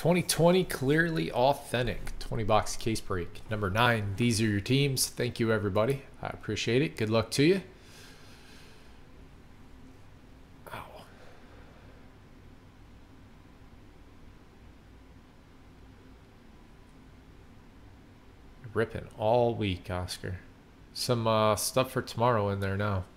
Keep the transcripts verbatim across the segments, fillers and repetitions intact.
twenty twenty Clearly Authentic twenty box case break. Number nine. These are your teams. Thank you, everybody. I appreciate it. Good luck to you. Ow. Ripping all week, Oscar. Some uh, stuff for tomorrow in there now.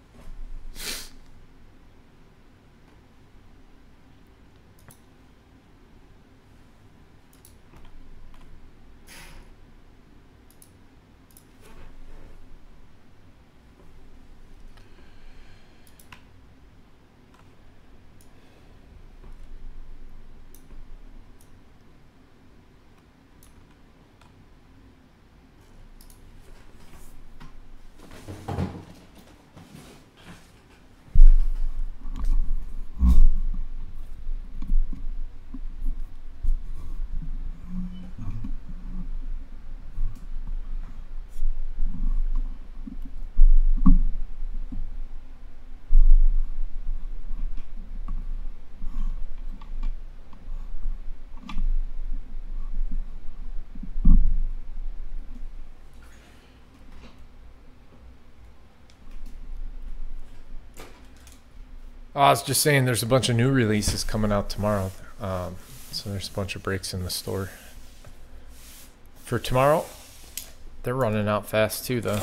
I was just saying there's a bunch of new releases coming out tomorrow. Um, so there's a bunch of breaks in the store. For tomorrow, they're running out fast too, though.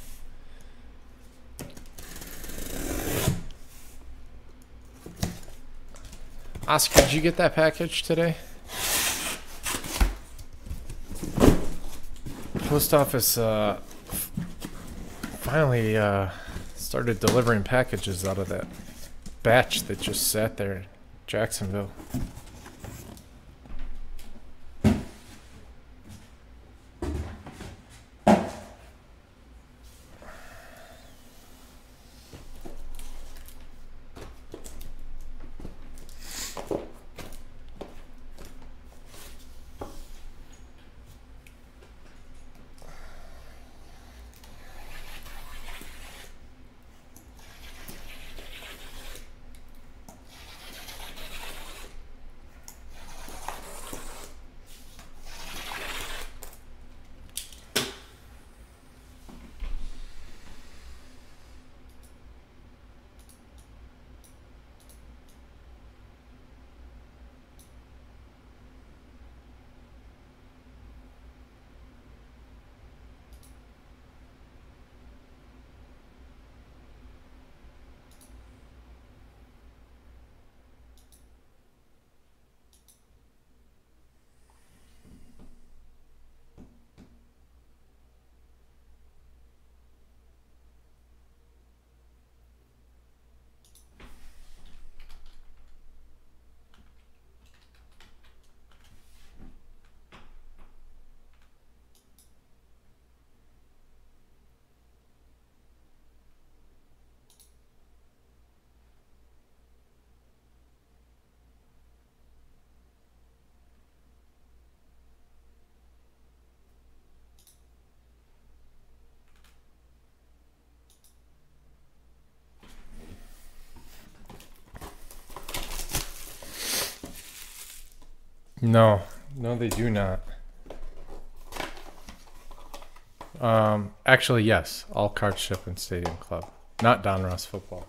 Oscar, did you get that package today? Post office uh, finally uh, started delivering packages out of that batch that just sat there in Jacksonville. No, no, they do not. Um, actually, yes, all cards ship in Stadium Club, not Don Ross Football.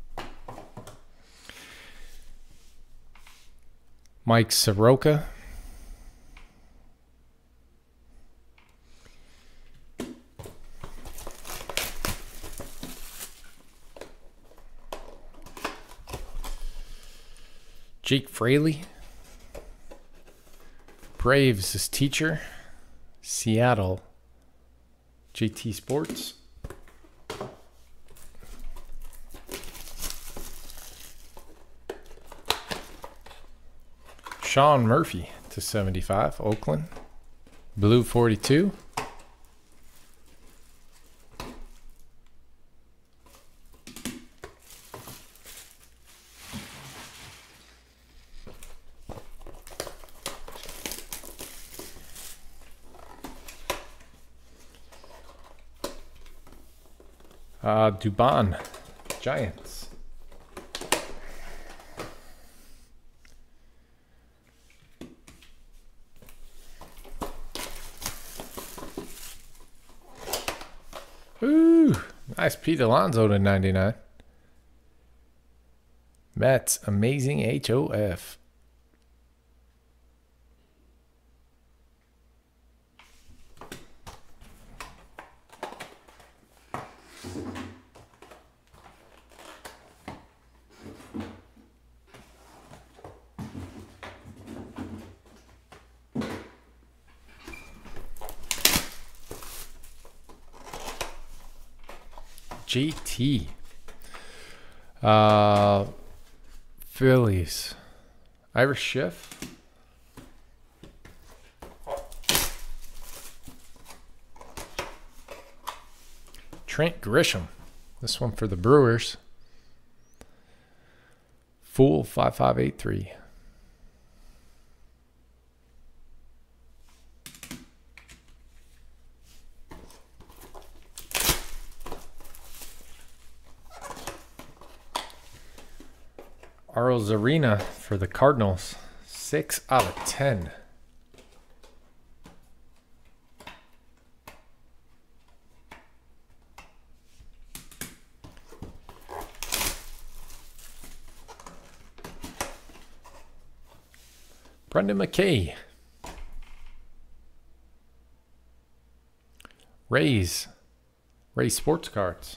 Mike Soroka. Jake Fraley. Braves is teacher. Seattle. J T Sports. Sean Murphy to seventy-five. Oakland. Blue forty-two. Uh, Dubon, Giants. Ooh, nice Pete Alonso to ninety-nine. Mets, amazing H O F. G T. Uh, Phillies. Irish Schiff. Trent Grisham. This one for the Brewers. Fool five five eight three. Arozarena for the Cardinals. six out of ten. Brendan McKay. Rays. Rays Sports Cards.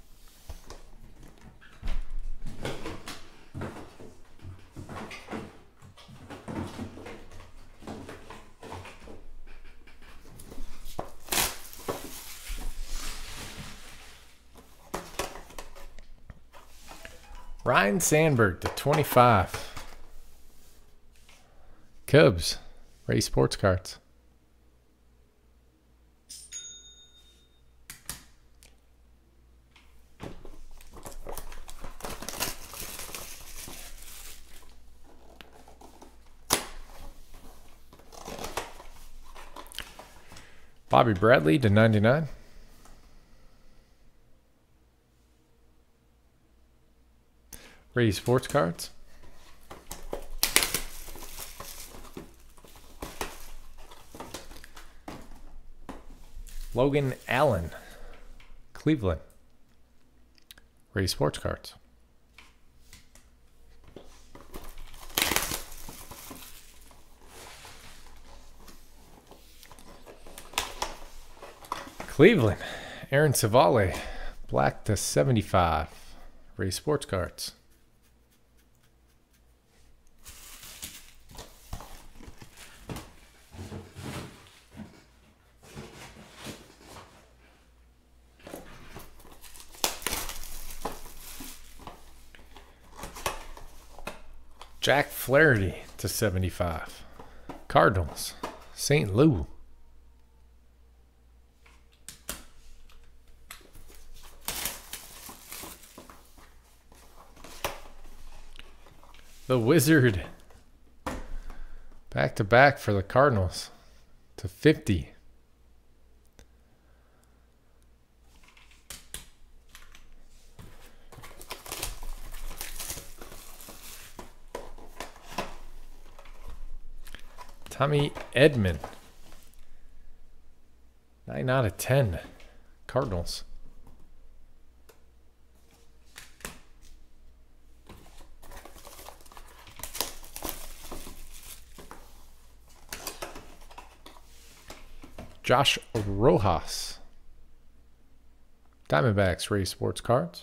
Ryan Sandberg to twenty-five. Cubs. Rays Sports Cards. Bobby Bradley to ninety-nine. Rays Sports Cards. Logan Allen. Cleveland. Rays Sports Cards. Cleveland. Aaron Savale. Black to seventy-five. Rays Sports Cards. Jack Flaherty to seventy-five. Cardinals. Saint Louis. The Wizard. Back to back for the Cardinals to fifty. Tommy Edman. nine out of ten. Cardinals. Josh Rojas. Diamondbacks Rays Sports Cards.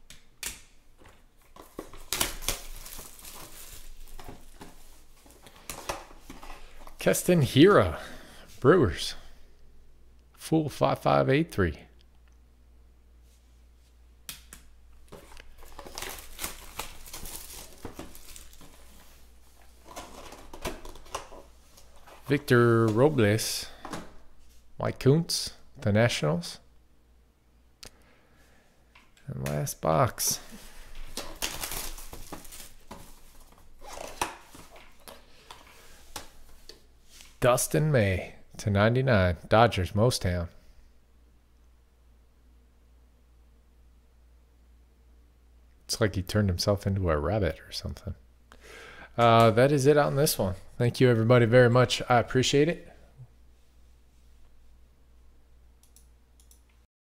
Keston Hiura. Brewers. Full five five eight three. Victor Robles. Mike Kuntz, the Nationals. And last box. Dustin May to ninety-nine. Dodgers, Mostown. It's like he turned himself into a rabbit or something. Uh, that is it on this one. Thank you, everybody, very much. I appreciate it.